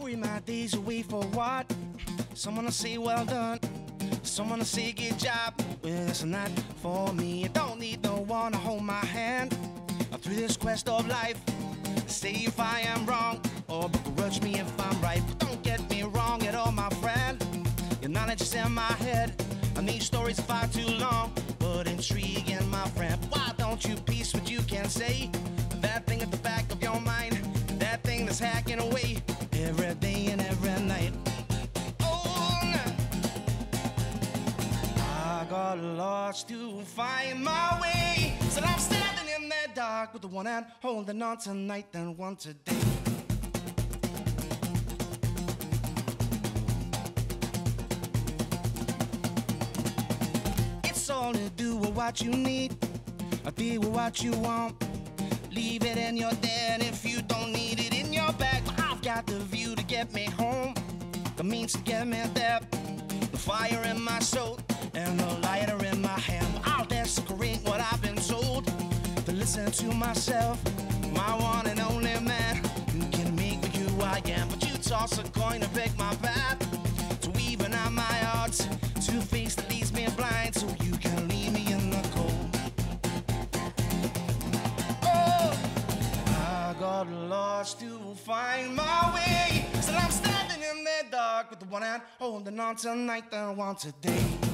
worry my days away for what? Someone to say well done, someone to say good job. Well, that's not for me. I don't need no one to hold my hand through this quest of life. Say if I am wrong, or begrudge me if I'm right. But don't get me wrong at all, my friend. Your knowledge is in my head, and these stories are far too long, but intriguing, my friend. Why don't you piece what you can say? That thing at the back of your mind, that thing that's hacking away every day and every night. Oh, no. I got lost to find my way, so I'm standing in the dark with the one hand holding on tonight and one today. It's all to do with what you need, or be with what you want. Leave it in your den if you don't need it in your bag. But I've got the view to get me home, the means to get me there, the fire in my soul and the lighter in my hand. I'll desecrate what I've been told, to listen to myself, my one and only man, who can make me who I am. But you toss a coin to pick my path, to even out my odds, to face that leaves me blind, so you can leave me in the cold. I got lost to find my way, so I'm standing in the dark with the one hand holding on tonight and one today.